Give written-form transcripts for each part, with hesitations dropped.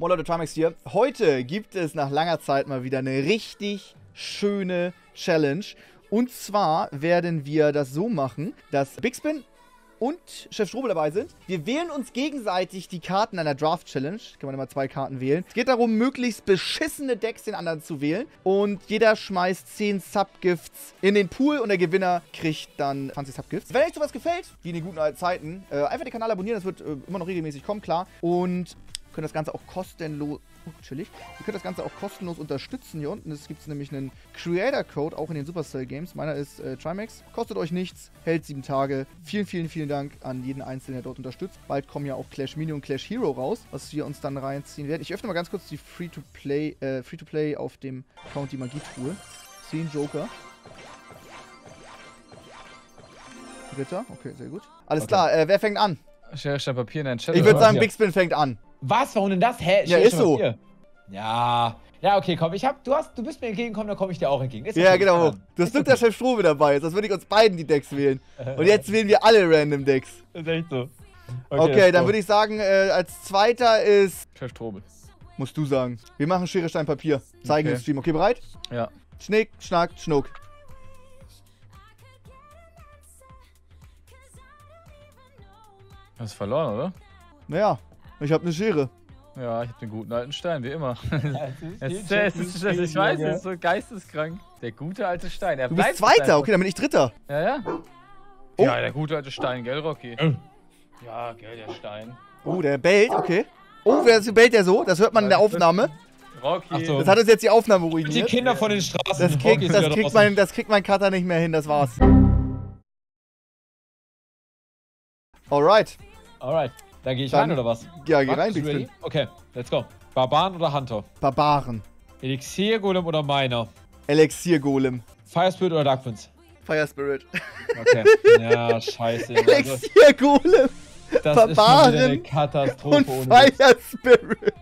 Moin Leute, Trimax hier. Heute gibt es nach langer Zeit mal wieder eine richtig schöne Challenge. Und zwar werden wir das so machen, dass Big Spin und Chef Strobel dabei sind. Wir wählen uns gegenseitig die Karten einer Draft-Challenge. Kann man immer 2 Karten wählen. Es geht darum, möglichst beschissene Decks den anderen zu wählen. Und jeder schmeißt 10 Subgifts in den Pool und der Gewinner kriegt dann 20 Subgifts. Wenn euch sowas gefällt, wie in den guten alten Zeiten, einfach den Kanal abonnieren. Das wird immer noch regelmäßig kommen, klar. Und könnt das Ganze auch kostenlos, chillig. Ihr könnt das Ganze auch kostenlos unterstützen hier unten. Es gibt nämlich einen Creator-Code, auch in den Supercell Games. Meiner ist Trimax. Kostet euch nichts, hält 7 Tage. Vielen, vielen, vielen Dank an jeden Einzelnen, der dort unterstützt. Bald kommen ja auch Clash Mini und Clash Hero raus, was wir uns dann reinziehen werden. Ich öffne mal ganz kurz die Free-to-Play auf dem Account, die Magie-Truhe. 10 Joker. Ritter, okay, sehr gut. Alles klar, wer fängt an? Schere, Stein, Papier in deinen Chat. Ich würde sagen, Big Spin fängt an. Was? Warum denn das? Hä? Ja, ist so. Ja. Ja, okay, komm. Du bist mir entgegengekommen, dann komme ich dir auch entgegen. Ist Ja, okay, genau. Du hast Glück, dass Chef Strobel dabei ist. Sonst würde ich uns beiden die Decks wählen. Und jetzt wählen wir alle random Decks. Das ist echt so. Okay, dann würde ich sagen, als zweiter ist... Chef Strobel. Musst du sagen. Wir machen Schere, Stein, Papier. Zeigen im Stream. Okay, bereit? Ja. Schnick, Schnack, Schnuck. Hast verloren, oder? Naja, ich habe eine Schere. Ja, ich hab den guten alten Stein, wie immer. Ich weiß, es ist so geisteskrank. Der gute alte Stein. Du bist Zweiter, okay, dann bin ich Dritter. Ja, ja. Oh. Ja, der gute alte Stein, gell, Rocky? Ja, gell, der Stein. Oh, der bellt, okay. Oh, wer bellt der so? Das hört man in der Aufnahme. Rocky. Ach so. Das hat uns jetzt die Aufnahme Die ruiniert. Kinder von den Straßen. Das kriegt mein Cutter nicht mehr hin, das war's. Alright. Alright. Da gehe ich Dann- rein, oder was? Ja, geh Max, rein, bist Big du Spin. ready? Okay, let's go. Barbaren oder Hunter? Barbaren. Elixier-Golem oder Miner? Elixier-Golem. Fire Spirit oder Dark Prince? Fire Spirit. Okay. Ja, scheiße. Also, Elixier-Golem. das ist schon wieder eine und Katastrophe. ohne Witz. Fire Spirit.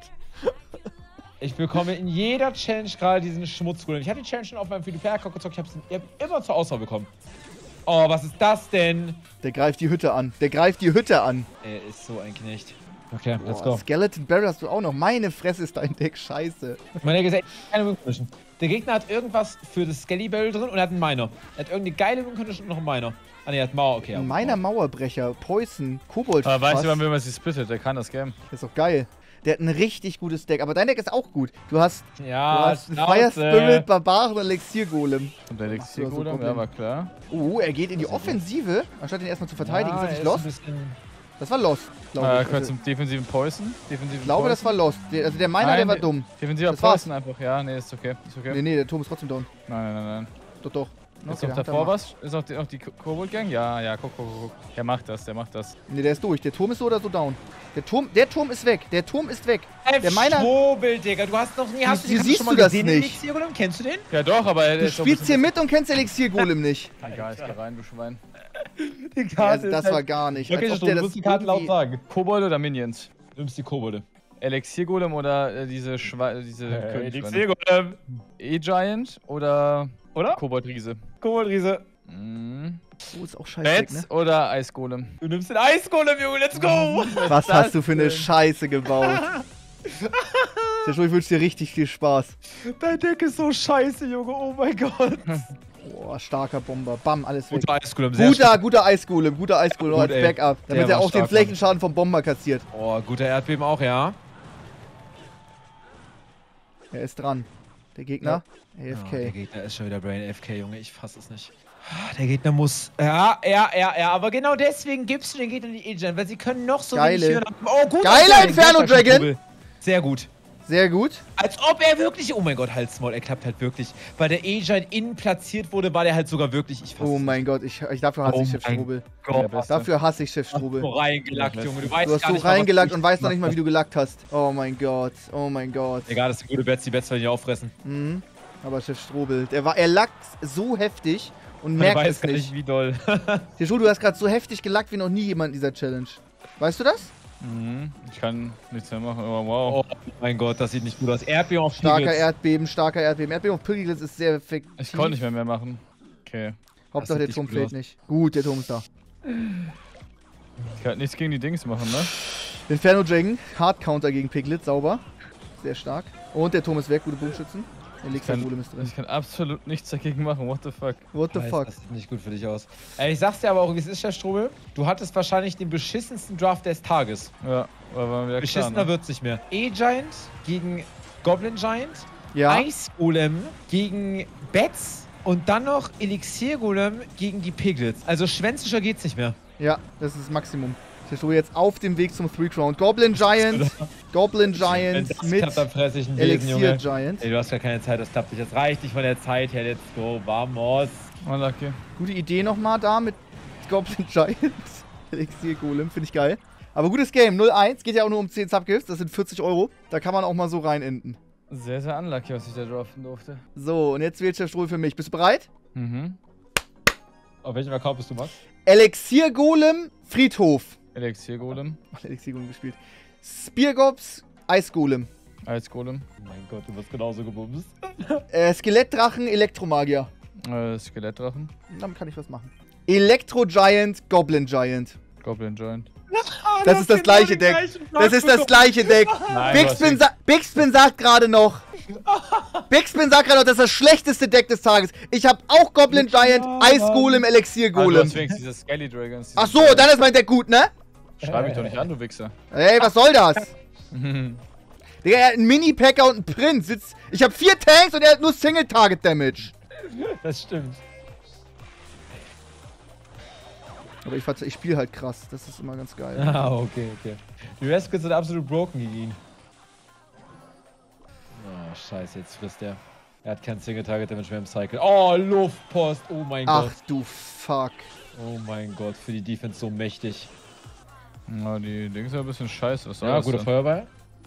Ich bekomme in jeder Challenge gerade diesen Schmutzgolem. Ich hatte die Challenge schon auf meinem Free-to-Play-Account gezockt. Ich hab immer zur Auswahl bekommen. Oh, was ist das denn? Der greift die Hütte an. Der greift die Hütte an. Er ist so ein Knecht. Okay, let's Boah, go. Skeleton Barrel hast du auch noch. Meine Fresse ist dein Deck scheiße. Mein Deck ist echt keine Win-Condition. Der Gegner hat irgendwas für das Skelly Barrel drin und er hat einen Miner. Er hat irgendeine geile Win-Condition und noch einen Miner. Ah ne, er hat Mauer, okay. Ein meiner Mauerbrecher, Poison, Kobold. Aber weißt du, wann man sie splittet? Der kann das Game. Das ist doch geil. Der hat ein richtig gutes Deck. Aber dein Deck ist auch gut. Du hast Ja, einen Fire Spirit, Barbaren und Elixier-Golem. Und der Ach Elixier-Golem, so, ja, war klar. Oh, er geht in die Offensive, anstatt ihn erstmal zu verteidigen. Ja, ist das nicht Lost? Das war Lost, glaube ich. Kurz zum defensiven Poison. Ich glaube, das war Lost. Also der Miner, der war dumm. Defensiver Das war's. Poison einfach, ja, nee, ist okay. Ist okay. Nee, der Turm ist trotzdem down. Nein. Doch, doch. Ist Okay, noch der hat davor er was? Ist noch die Kobold-Gang? Ja, guck. Der macht das. Nee, der ist durch. Der Turm ist so oder so down. Der Turm ist weg. Der Der Miner... Strobel, Digga. Du hast noch nie... Hast Wie den siehst schon mal du das gesehen, nicht? den Elixier-Golem? Kennst du den? Ja doch, aber er Du ist doch spielst ein hier mit und kennst Elixier-Golem nicht. bisschen... Egal, ich geh rein, du Schwein. Die Ja, Karte also das ist war gar nicht. Okay, Als ob Strobel, der du das musst die Karte laut irgendwie- sagen. Kobold oder Minions? Du nimmst die Kobolde. Elixier-Golem oder diese Königsschweine? Elixier-Golem. E-Giant oder Oder? Kobold-Riese? Kobold-Riese. Oh, ist auch scheiße, ne? Bats oder Eisgolem? Du nimmst den Eisgolem, Junge. Let's go. Was das hast du für eine denn? Scheiße gebaut? Ich wünsche dir richtig viel Spaß. Dein Deck ist so scheiße, Junge. Oh mein Gott. Boah, starker Bomber. Bam, alles weg. Guter Eisgolem, sehr stark. Guter Eisgolem noch Gut, als ey. Backup. Damit Der er war auch den stark, Flächenschaden vom Bomber kassiert. Oh, guter Erdbeben auch, ja. Er ist dran. Der Gegner, Der AFK. Gegner ist schon wieder Brain AFK, Junge. Ich fass es nicht. Der Gegner muss... Ja. Aber genau deswegen gibst du den Gegnern die E-Gen, weil sie können noch so Geile. wenig hören. Oh, gut. Geiler Inferno Dragon! Sehr gut. Sehr gut. Als ob er wirklich... Oh mein Gott, Halsmaul, er klappt halt wirklich. Weil der E-Gen innen platziert wurde, war der halt sogar wirklich... Ich fass Oh es mein Gott, dafür hasse Oh ich Chef mein Strobel. Gott. Dafür hasse ich Chef Du hast Strobel. so reingelackt, Junge. Du weißt Du hast gar so nicht mal, was reingelackt du und weißt noch nicht mal, gemacht wie du gelackt hast. Oh mein Gott, oh mein Gott. hast. Egal, das sind gute Bets, die Bets werden nicht auffressen. Mhm. Aber Chef Strobel, er lackt so heftig und Man merkt weiß es gar nicht. wie doll. Chef Strobel, du hast gerade so heftig gelackt wie noch nie jemand in dieser Challenge. Weißt du das? Ich kann nichts mehr machen, aber wow. Oh mein Gott, das sieht nicht gut aus. Erdbeben auf Starker Stiglitz. Erdbeben, starker Erdbeben. Erdbeben auf Pyrgilitz ist sehr effektiv. Ich konnte nicht mehr machen. Okay. Hauptsache der sieht Turm nicht gut fehlt aus. nicht. Gut, der Turm ist da. Ich kann nichts gegen die Dings machen, ne? Inferno Dragon, Hard Counter gegen Piglet, sauber. Sehr stark. Und der Turm ist weg, gute Bogenschützen. Elixir Golem ist drin. Ich kann absolut nichts dagegen machen, what the fuck. What the fuck? Das sieht nicht gut für dich aus. Ich sag's dir aber auch, wie es ist, Chef Strobel. Du hattest wahrscheinlich den beschissensten Draft des Tages. Ja, war wieder Beschissener klar, ne? wird's nicht mehr. E-Giant gegen Goblin Giant. Ja. Ice Golem gegen Bats. Und dann noch Elixir Golem gegen die Piglets. Also schwänzischer geht's nicht mehr. Ja, das ist das Maximum. Ich stehe jetzt auf dem Weg zum 3-Crown. Goblin Giant. Goblin Giant mit klappt, dann fress ich einen Besen, Elixir Junge. Giant. Ey, du hast gar keine Zeit, das klappt nicht. Das reicht nicht von der Zeit her. Let's go, vamos. Unlucky. Gute Idee nochmal da mit Goblin Giant. Elixir Golem, finde ich geil. Aber gutes Game, 0-1. Geht ja auch nur um 10 Subgifts. Das sind 40 Euro. Da kann man auch mal so rein enden. Sehr, sehr unlucky, was ich da draften durfte. So, und jetzt wählt der Strohl für mich. Bist du bereit? Mhm. Auf welchem Account bist du, Max? Elixir Golem, Friedhof. Elixir Golem. Elixir Golem gespielt. Speargops, Eisgolem. Ice Golem. Oh mein Gott, du wirst genauso gebumst. Skelettdrachen, Elektromagier. Skelettdrachen. Damit kann ich was machen. Elektro-Giant, Goblin Giant. Goblin Giant. Das ist das gleiche Deck. Das ist das gleiche Deck. Nein, Bigspin sagt gerade noch. Bigspin sagt gerade noch, das ist das schlechteste Deck des Tages. Ich habe auch Goblin Giant, Eisgolem, Elixir Du Golem. hast wenigstens diese Skelly Dragons. Ach so, dann ist mein Deck gut, ne? Schreib mich doch nicht an, du Wichser. Ey, was soll das? Digga, er hat einen Mini-Packer und einen Prinz. Ich habe 4 Tanks und er hat nur Single-Target-Damage. Das stimmt. Aber ich spiele halt krass. Das ist immer ganz geil. Ah, okay. Die Rascals sind absolut broken gegen ihn. Oh, scheiße, jetzt frisst er. Er hat kein Single-Target-Damage mehr im Cycle. Oh, Luftpost. Oh mein Ach Gott. du Fuck. Oh mein Gott, für die Defense so mächtig. Na, die Dings sind ein bisschen scheiße. Was soll Ja, das guter denn? Feuerball.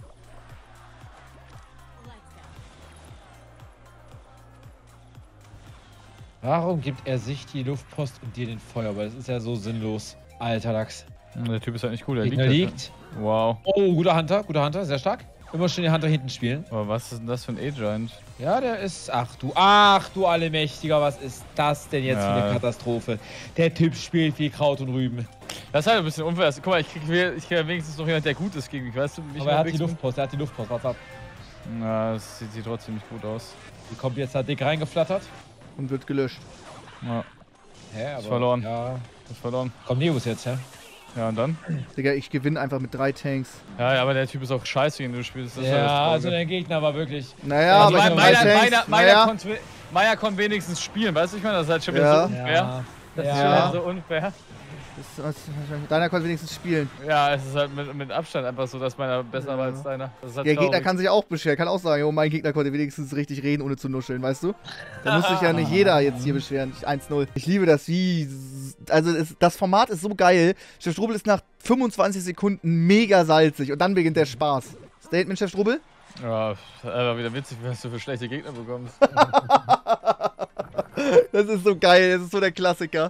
Warum gibt er sich die Luftpost und dir den Feuerball? Das ist ja so sinnlos. Alter Lachs. Der Typ ist halt nicht cool, der Gegner liegt. liegt. Wow. Oh, guter Hunter, sehr stark. Immer schön den Hunter hinten spielen. Aber was ist denn das für ein A-Giant? Ja, der ist. Ach du Allemächtiger, was ist das denn jetzt für Ja. eine Katastrophe? Der Typ spielt wie Kraut und Rüben. Das ist halt ein bisschen unfair. Guck mal, ich krieg wenigstens noch jemand, der gut ist gegen mich, weißt du? Aber er hat die Luftpost, warte ab. Na, das sieht trotzdem nicht gut aus. Die kommt jetzt halt dick reingeflattert. Und wird gelöscht. Ja, Hä, aber. ist verloren. Ja. ist verloren. Kommt Nebus jetzt, hä? Ja, und dann? Digga, ich gewinne einfach mit 3 Tanks. Ja, aber der Typ ist auch scheiße, gegen den du spielst. Das ist Ja, das also Traurige. der Gegner war wirklich. Naja, Also aber ich hab 3 Tanks. Naja. Meier konnte wenigstens spielen, weißt du, ich meine, das ist halt schon wieder Ja. so unfair. Das ist schon Ja. halt so unfair. Deiner konnte wenigstens spielen. Ja, es ist halt mit Abstand einfach so, dass meiner besser war als deiner. Das ist halt Der Gegner traurig. kann sich auch beschweren, kann auch sagen, oh, mein Gegner konnte wenigstens richtig reden, ohne zu nuscheln, weißt du? Da muss sich ja nicht jeder jetzt hier beschweren. 1-0. Ich liebe das, wie... Also, das Format ist so geil. Chef Strubel ist nach 25 Sekunden mega salzig und dann beginnt der Spaß. Statement, Chef Strubel? Ja, aber wieder witzig, was du für schlechte Gegner bekommst. Das ist so geil, das ist so der Klassiker.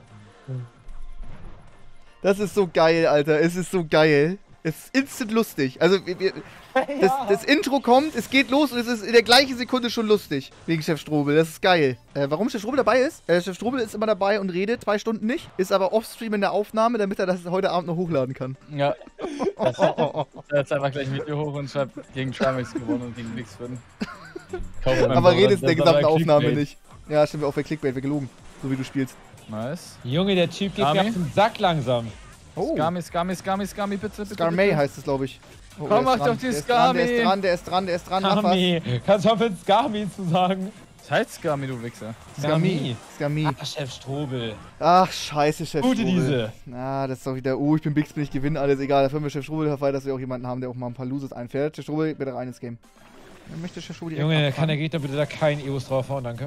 Das ist so geil, Alter. Es ist so geil. Es ist instant lustig. Also, das Intro kommt, es geht los und es ist in der gleichen Sekunde schon lustig. Wegen Chef Strobel. Das ist geil. Warum Chef Strobel dabei ist? Chef Strobel ist immer dabei und redet 2 Stunden nicht. Ist aber offstream in der Aufnahme, damit er das heute Abend noch hochladen kann. Ja. Er hat einfach gleich ein Video hoch und schreibt gegen Trimax gewonnen und gegen nix finden. Aber redest in der gesamten aber Aufnahme Clickbait. nicht. Ja, stimmt, auch bei Clickbait, wäre gelogen. So wie du spielst. Nice. Junge, der Typ geht mir Army? auf den Sack langsam. Oh, Skami, bitte. Skarmay heißt es, glaube ich. Oh, Komm, der ist mach dran, doch die der ist dran, Skarmi. Der ist dran, mach was. Skami. Kannst du auf den Skami zu sagen? Was heißt Skami, du Wichser? Skami. Ach, Chef Strobel. Ach, scheiße, Chef Gute Strobel. diese. Na, das ist doch wieder, ich bin Bigspin, ich gewinne alles, egal. Dafür haben wir Chef Strobel dabei, dass wir auch jemanden haben, der auch mal ein paar Loses einfährt. Chef Strobel, bitte rein ins Game. Dann möchte Chef Strobel direkt Junge, kann abfahren. der Gegner bitte da keinen EOS draufhauen, danke.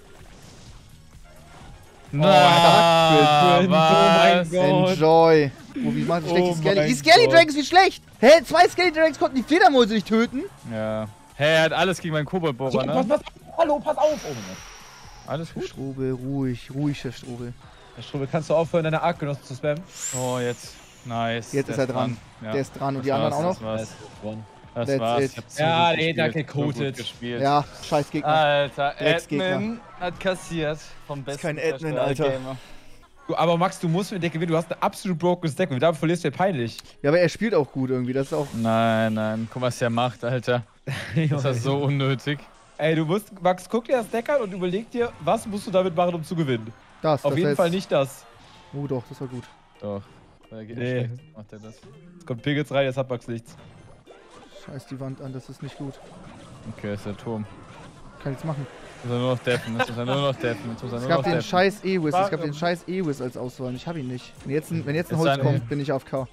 Na, Oh mein Gott. Enjoy. Oh, wie macht schlecht die Oh Skelly? mein Die Skelly Gott. Dragons, wie schlecht! Hä, 2 Skelly Dragons konnten die Fledermäuse nicht töten? Ja. Hey, er hat alles gegen meinen Koboldbohrer, ne? Pass, hallo, pass auf! Oh mein Gott. Alles gut? Strobel, ruhig, Chef Strobel. Herr Strobel, kannst du aufhören, deine Artgenossen zu spammen? Oh, jetzt. Nice. Jetzt ist er dran. Ja. Der ist dran und Das die anderen war's, auch noch? Das war's. Das That's war's. it. Ich hab zu Ja, gut der gespielt, hat gecoated. so gut gespielt. Ja, scheiß Gegner. Alter, Drecksgegner. Admin hat kassiert vom besten kein Admin, Verstärker Alter. Gamer. Aber Max, du musst mit der gewinnen. Du hast ein absolut broken Deck und damit verlierst du ja peinlich. Ja, aber er spielt auch gut irgendwie. Das ist auch. Nein. Guck, was der macht, Alter. Das ist so unnötig. Ey, du musst, Max, guck dir das Deck an und überleg dir, was musst du damit machen, um zu gewinnen. Auf jeden Fall nicht das. Oh doch, das war gut. Doch. Da geht Nee. schlecht. Macht er das. Jetzt kommt Piggles rein, jetzt hat Max nichts. Scheiß die Wand an, das ist nicht gut. Okay, ist der Turm. Kann ich jetzt machen. Jetzt muss er nur noch deffen. Jetzt muss er nur noch deffen. Jetzt muss er Es nur gab noch den deffen. scheiß E-Wiz. Es gab Warum? den scheiß E-Wiz als Auswahl. Ich hab ihn nicht. Wenn jetzt ein Ist Holz ein- kommt, bin ich auf K.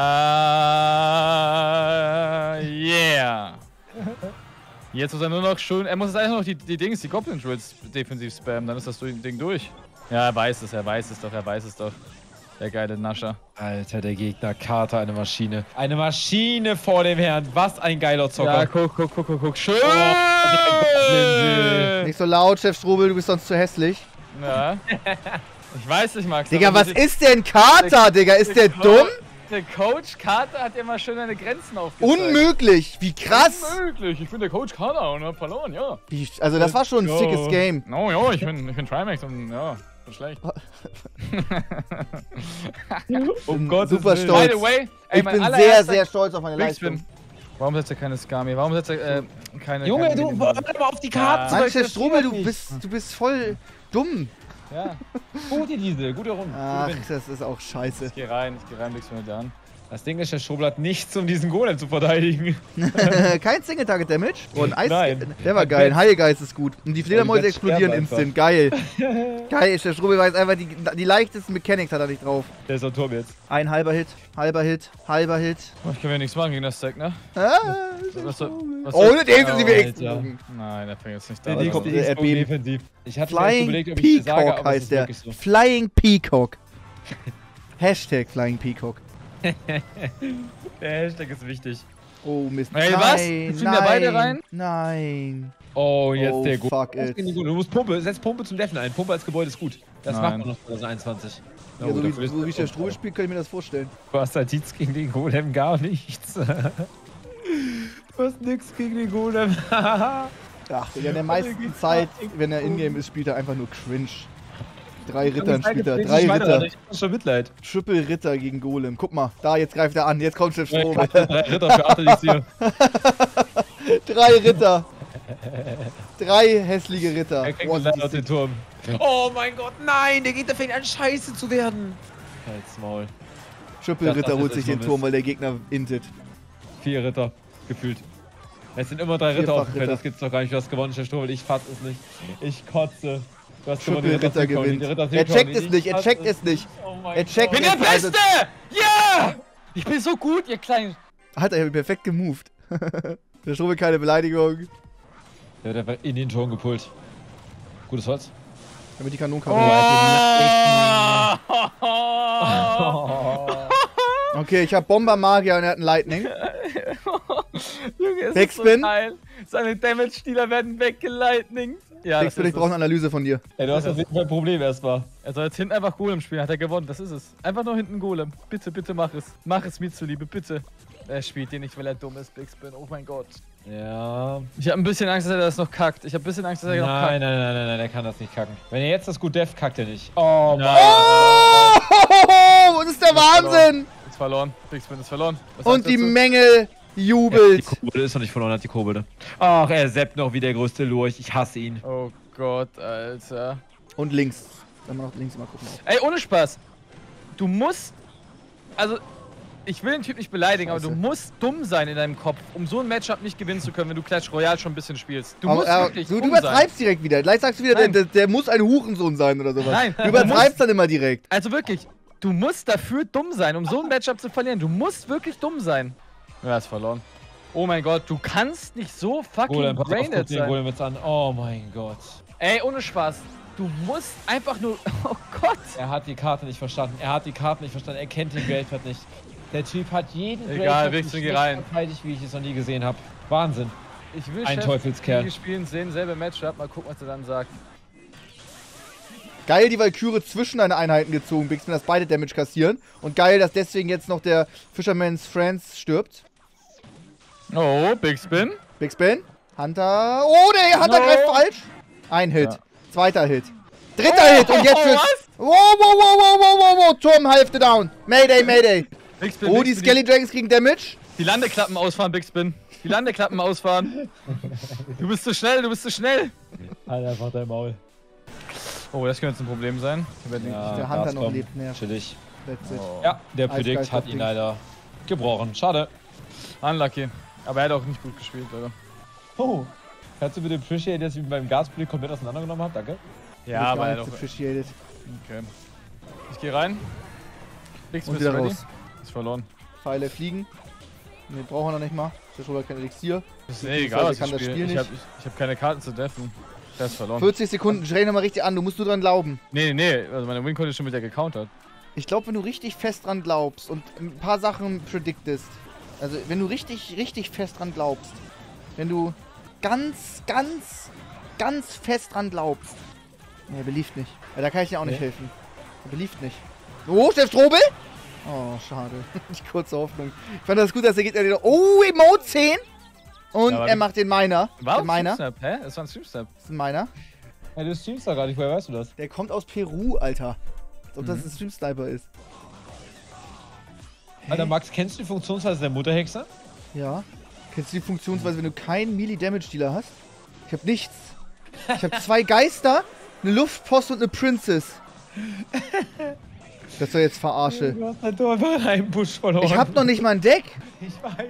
Ah, yeah. Jetzt muss er nur noch schön. Er muss jetzt einfach noch die Dings, die Goblin Drills defensiv spammen. Dann ist das Ding durch. Ja, er weiß es doch. Der geile Nascher. Alter, der Gegner, Carter, eine Maschine. Eine Maschine vor dem Herrn. Was ein geiler Zocker. Ja, guck. Schön! Nicht so laut, Chef Strobel, du bist sonst zu hässlich. Ja. Ich weiß nicht, Max. Digga, aber was ist denn Kater, Digga? Ist der dumm? Der Coach Carter hat immer schön seine Grenzen aufgezeigt. Unmöglich! Wie krass! Unmöglich. Ich bin der Coach Carter und hab verloren, ja. Also das war schon ein Let's sickes go. Game. Oh ja, ich bin Trimax und ja, so schlecht. Um Gottes super Willen. stolz. By the way, ey, Ich mein bin allererster sehr stolz auf meine Big Leistung. Spin. Warum setzt er keine Skami? Warum setzt er keine... Junge, keine du, Minion? warte mal auf die Karten. Mann, Chef Strobel, du bist voll dumm. Ja, Gute diese, gute Runde. Ach, Gute Win. das ist auch scheiße. ich geh rein, Big Spin mit dir an. Das Ding ist, der Strobel hat nichts, um diesen Golem zu verteidigen. Kein Single-Target-Damage. Oh, ein Eis. Nein. Der war geil. Ein Heilgeist ist gut. Und die Fledermäuse die explodieren sterben instant. Geil. Geil, Chef Strobel weiß einfach, die leichtesten Mechanics hat er nicht drauf. Der ist am Turm jetzt. Ein halber Hit. Oh, ich kann mir nichts machen gegen das Deck, ne? Ah, Was soll- ohne den sind sie mir Alter. explodieren. Nein, der fängt jetzt nicht Der da. kommt nächste ist Erdbeben. defensiv. Ich hatte mir erst Flying überlegt, ob ich dir sage, Peacock aber es heißt ist der. wirklich so. Flying Peacock. Hashtag Flying Peacock. Der Hashtag ist wichtig. Oh Mist. Ey, was? Fliegen da beide rein? Nein. Oh, jetzt Oh, der Golem. fuck it. Du musst Pumpe, setz Pumpe zum Deffen ein. Pumpe als Gebäude ist gut. Das Nein. macht man noch 2021. Ja, so wie der Strobel spielt, kann ich mir das vorstellen. Du hast halt nichts gegen den Golem, gar nichts. Du hast nichts gegen den Golem. Ach, Digga, in der meisten Zeit, wenn er Ingame ist, spielt er einfach nur cringe. 3 Rittern spielt er. 3 Ritter. Ich hab schon Mitleid. Triple Ritter gegen Golem. Guck mal, da, jetzt greift er an. Jetzt kommt Chef Strobel. 3 Ritter für Atelier. 3 Ritter. 3 hässliche Ritter. Er kriegt Boah, leider sind auf den Turm. Oh mein Gott, nein, der Gegner fängt an scheiße zu werden. Halt's Maul. Triple Das Ritter ist holt sich den Mist. Turm, weil der Gegner intet. 4 Ritter, gefühlt. Es sind immer 3 Ritter Vierfach auf dem Feld, Ritter. das gibt's doch gar nicht. Du hast gewonnen, Chef Strobel, ich fass es nicht. Ich kotze. Du hast gewonnen, Triple die Ritter sind gewinnt. die Ritter sind Er checkt schon, es nicht, er fass checkt es nicht. Oh mein Er checkt Gott. Ich bin der Also- Beste! Ja! Ich bin so gut, ihr kleinen... Alter, ich hab ihn perfekt gemoved. Der Strobel keine Beleidigung. Der wird einfach in den Turm gepult. Gutes Holz. Damit die Kanonenkarte. Oh. Okay, ich hab Bomber Magier und er hat einen Lightning. Junge, es ist Backspin? so geil. Seine Damage-Dealer werden weggelightning. Ja, Kriegst du, ich brauche eine Analyse von dir. Ey, du hast auf jeden Fall ein Problem erstmal. Er soll jetzt hinten einfach Golem spielen, hat er gewonnen, das ist es. Einfach nur hinten Golem. Bitte, bitte mach es. Mach es mir zuliebe, bitte. Er spielt den nicht, weil er dumm ist, Big Spin. Oh mein Gott. Ja. Ich habe ein bisschen Angst, dass er das noch kackt. Ich habe ein bisschen Angst, dass er noch Nein, kackt. nein, der kann das nicht kacken. Wenn er jetzt das gut def, kackt er nicht. Oh Mann. Oh, das ist der Wahnsinn! Ist verloren. Big Spin ist verloren. Was Und sagst du die dazu? Menge Die jubelt. Kobolde ist noch nicht verloren, hat die Kobolde. Ach, er seppt noch wie der größte Lurch. Ich hasse ihn. Oh Gott, Alter. Und links. Wenn wir noch links mal gucken. Ey, ohne Spaß. Du musst... Also, ich will den Typ nicht beleidigen, aber Scheiße. du musst dumm sein in deinem Kopf, um so ein Matchup nicht gewinnen zu können, wenn du Clash Royale schon ein bisschen spielst. Du musst wirklich du dumm übertreibst direkt wieder. Gleich sagst du wieder, Nein. der muss ein Hurensohn sein oder sowas. Nein, Du du übertreibst musst- dann immer direkt. Also wirklich, du musst dafür dumm sein, um so ein Matchup zu verlieren. Du musst wirklich dumm sein. Ja, ist verloren. Oh mein Gott, du kannst nicht so fucking Golem, pass auf, guck braindead den sein. Golem jetzt an. Oh mein Gott. Ey, ohne Spaß. Du musst einfach nur... Oh Gott. Er hat die Karte nicht verstanden. Er kennt den Graveyard nicht. Der Typ hat jeden Egal, Graveyard Wichsen, so geh schlecht rein. verteidigt, wie ich es noch nie gesehen habe. Wahnsinn. Ich will Ein Chef, Teufelskerl. Die spielen, sehen selbe Matchup. Mal gucken, was er dann sagt. Geil, die Valkyrie zwischen deine Einheiten gezogen, Big Spin, dass beide Damage kassieren. Und geil, dass deswegen jetzt noch der Fisherman's Friends stirbt. Oh, Big Spin. Big Spin. Hunter. Oh, der Hunter No. greift falsch. Ein Hit. Ja. Zweiter Hit. Dritter Hit und jetzt für... Wow, wow, wow, wow, wow, wow, wow. Turm, Hälfte down. Mayday, Mayday. Big Spin, Oh, Big die Spin, Skelly Dragons kriegen Damage. Die Landeklappen ausfahren, Big Spin. Die Landeklappen ausfahren. Du bist zu schnell, du bist zu schnell. Halt einfach dein Maul. Oh, das könnte jetzt ein Problem sein. Der Hunter noch lebt, ne? Chillig. That's it. Oh. Ja, der Eiskalt Predict hat ihn Ding. leider gebrochen. Schade. Unlucky. Aber er hat auch nicht gut gespielt, oder? Oh. Kannst du bitte appreciate, dass ich mit meinem Gaspredict komplett auseinandergenommen habe? Danke. Ja, Wird aber gar er nicht hat auch... appreciated. Okay. Ich geh rein. Big Spin Und ist wieder ready. raus. Ist verloren. Pfeile fliegen. Ne, brauchen wir noch nicht mal. Der Schrober hat kein Elixier. Ist egal, was kann ich das spiele. Spiel Ich nicht. hab keine Karten zu deffen. Der ist verloren. 40 Sekunden, dreh nochmal richtig an, du musst nur dran glauben. Nee. Also meine Win-Condition wird ja gecountert. Ich glaube, wenn du richtig fest dran glaubst und ein paar Sachen predictest, also wenn du richtig fest dran glaubst, wenn du ganz fest dran glaubst. Ne, er beliebt nicht. Ja, da kann ich dir auch nicht helfen. Er beliebt nicht. Oh, Chef Strobel? Oh, schade. Die kurze Hoffnung. Ich fand das gut, dass er geht. Oh, Emote 10. Und Ja, er macht den Miner. War Den Miner. Streamsnap, hä? Es war ein Streamsnap. Das ist ein Miner. Ja, du streamst da gar nicht. Woher weißt du das? Der kommt aus Peru, Alter. Als ob das ein Stream-Sniper ist. Alter, Max, kennst du die Funktionsweise der Mutterhexe? Ja. Kennst du die Funktionsweise, wenn du keinen Melee-Damage-Dealer hast? Ich hab nichts. Ich hab 2 Geister, eine Luftpost und eine Princess. Das soll jetzt verarsche. Du hast halt nur einfach einen Busch verloren. Ich hab noch nicht mal ein Deck. Ich weiß.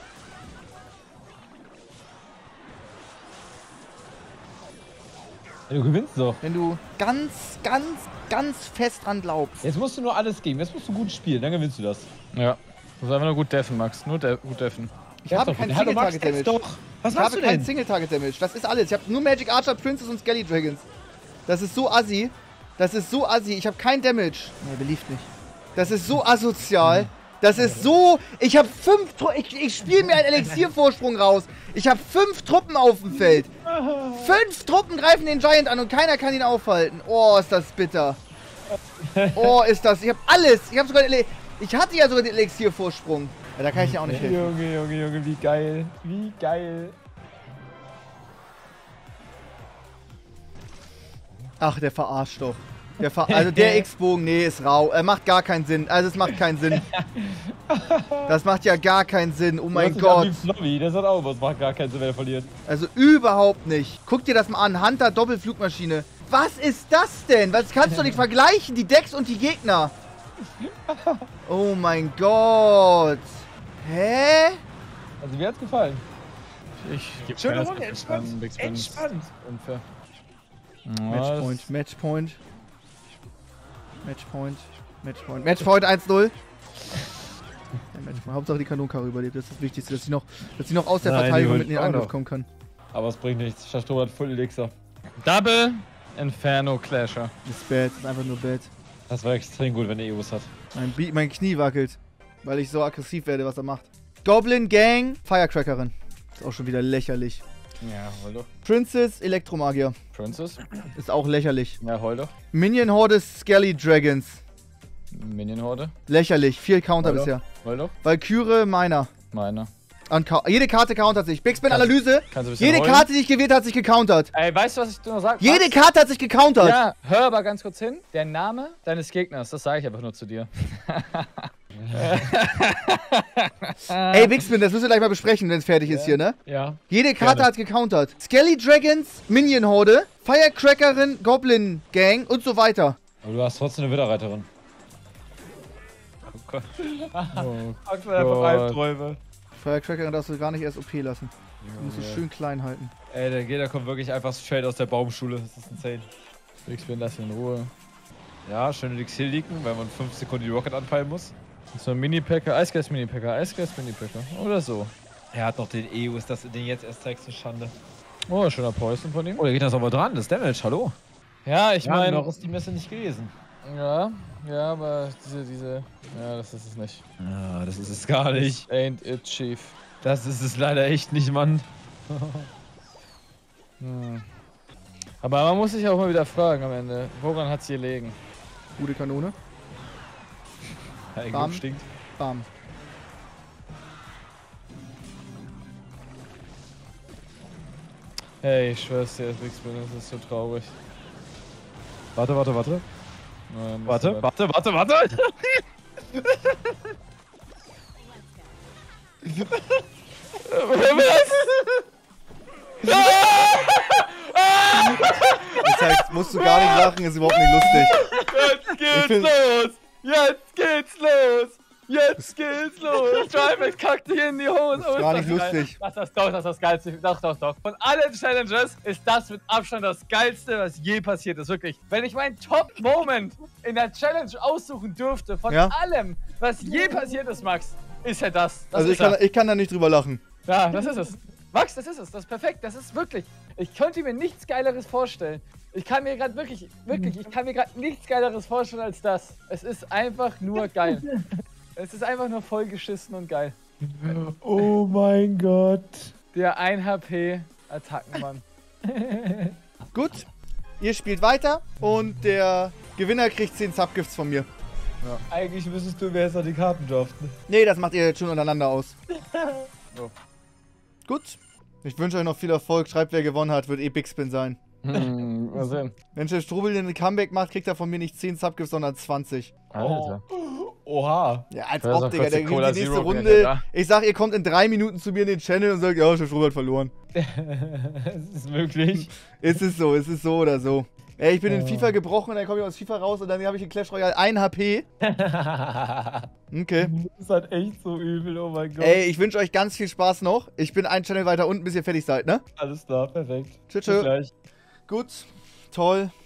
Ja, du gewinnst doch. Wenn du ganz fest dran glaubst. Jetzt musst du nur alles geben. Jetzt musst du gut spielen, dann gewinnst du das. Ja. Du musst einfach nur gut deffen, Max. Nur gut deffen. Ich habe kein Single-Target-Damage. Doch. Was Ich machst habe du kein denn? Single-Target-Damage. Das ist alles. Ich habe nur Magic Archer, Princess und Skelly Dragons. Das ist so assi. Das ist so assi. Ich habe kein Damage. Nee, beliebt nicht. Das ist so asozial. Das ist so... Ich habe 5... Ich spiele mir einen Elixiervorsprung raus. Ich habe 5 Truppen auf dem Feld. 5 Truppen greifen den Giant an und keiner kann ihn aufhalten. Oh, ist das bitter. Oh, ist das... Ich habe alles. Ich habe sogar... Ich hatte ja sogar den Elixiervorsprung. Ja, da kann ich dir auch nicht helfen. Junge, wie geil. Wie geil. Ach, der verarscht doch. Also der X-Bogen, nee, ist rau. Er macht gar keinen Sinn. Also es macht keinen Sinn. Das macht ja gar keinen Sinn. Oh mein Gott. Floppy, der sagt auch, was macht gar keinen Sinn, wenn er verliert. Also überhaupt nicht. Guck dir das mal an. Hunter Doppelflugmaschine. Was ist das denn? Was kannst du nicht vergleichen? Die Decks und die Gegner. Oh mein Gott. Hä? Also mir hat's gefallen. Ich gebe Schöne Runde, entspannt. Entspannt. Unfair. Matchpoint, Matchpoint. Matchpoint, Matchpoint. Matchpoint 1-0. Ja, Matchpoint. Hauptsache die Kanonenkarre überlebt. Das ist das Wichtigste, dass sie noch aus der Nein, Verteidigung die mit in den holt auch Angriff noch. kommen kann. Aber es bringt nichts. Schastrob hat Full Elixir. Double Inferno Clasher. Das ist bad, das ist einfach nur bad. Das war extrem gut, wenn er EOS hat. Mein Knie wackelt, weil ich so aggressiv werde, was er macht. Goblin Gang, Firecrackerin. Ist auch schon wieder lächerlich. Ja, hol doch. Princess, Elektromagier. Princess? Ist auch lächerlich. Ja, hol doch. Minion Horde, Skelly Dragons. Minion Horde? Lächerlich. 4 Counter Hol doch. bisher. Hol doch. Valkyrie, Miner. Meiner. Jede Karte countert sich. Big Spin Analyse. Kannst du ein bisschen Jede holen? Karte, die ich gewählt habe, hat sich gecountert. Ey, weißt du, was ich dir noch sag? Jede Max? Karte hat sich gecountert. Ja, hör aber ganz kurz hin. Der Name deines Gegners, das sage ich einfach nur zu dir. Ey, Big Spin, das müssen wir gleich mal besprechen, wenn es fertig ist hier, ne? Ja. Jede Karte Gerne. hat gecountert. Skelly Dragons, Minion Horde, Firecrackerin, Goblin Gang und so weiter. Aber du hast trotzdem eine Widderreiterin. Oh Gott. Max hat einfach Albträume. Firecrackerin darfst du gar nicht erst OP lassen. Du musst es schön klein halten. Ey, der Gegner kommt wirklich einfach straight aus der Baumschule. Das ist insane. Big Spin, lass ihn in Ruhe. Ja, schön Elixir leaken, weil man 5 Sekunden die Rocket anpeilen muss. So ein Mini-Packer, Eisgeist-Mini-Packer, Eisgeist-Mini-Packer. Oder so. Er hat noch den EOS, dass du den jetzt erst zeigst, eine Schande. Oh, schöner Poison von ihm. Oh, der Gegner ist aber dran, das Damage, hallo. Ja, ich meine. noch ist die Messe nicht gewesen. Ja, aber diese. Ja, das ist es nicht. Ja, das ist es gar nicht. Ain't it, Chief. Das ist es leider echt nicht, Mann. Aber man muss sich auch mal wieder fragen am Ende, woran hat's hier gelegen? Gute Kanone. Ein Bam. Glück stinkt. Bam. Hey, ich schwör's dir, Big Spin, das ist so traurig. Warte. Warte. Das heißt, musst du gar nicht lachen, ist überhaupt nicht lustig. Jetzt geht's los! Jetzt geht's los! Jetzt geht's los! Trimax kackt dir in die Hose! Das ist gar nicht lustig. Das ist das Geilste. Doch. Von allen Challenges ist das mit Abstand das Geilste, was je passiert ist. Wirklich. Wenn ich meinen Top-Moment in der Challenge aussuchen dürfte, von allem, was je passiert ist, Max, ist ja das. Also ich kann da nicht drüber lachen. Ja, das ist es. Max, das ist es. Das ist perfekt. Das ist wirklich. Ich könnte mir nichts Geileres vorstellen. Ich kann mir gerade wirklich, ich kann mir gerade nichts Geileres vorstellen als das. Es ist einfach nur geil. Es ist einfach nur voll geschissen und geil. Oh mein Gott. Der 1 HP Attackenmann. Gut, ihr spielt weiter und der Gewinner kriegt 10 Subgifts von mir. Ja. Eigentlich müsstest du mir jetzt noch die Karten draften. Nee, das macht ihr jetzt schon untereinander aus. So. Gut, ich wünsche euch noch viel Erfolg. Schreibt, wer gewonnen hat, wird Big Spin sein. Mal sehen. Wenn Chef Strubel ein Comeback macht, kriegt er von mir nicht 10 Subgifts, sondern 20. Alter. Oha. Ja, als Ja, so ob, Digga, der gewinnt Cola die nächste Zero Runde. Geld, ja. Ich sag, ihr kommt in 3 Minuten zu mir in den Channel und sagt, ja, Chef Strubel hat verloren. Es ist möglich. Es ist so oder so. Ey, ich bin in FIFA gebrochen, dann komme ich aus FIFA raus und dann habe ich in Clash Royale 1 HP. Okay. Das ist halt echt so übel, oh mein Gott. Ey, ich wünsche euch ganz viel Spaß noch. Ich bin einen Channel weiter unten, bis ihr fertig seid, ne? Alles klar, perfekt. Tschüss. Bis gleich. Gut, toll.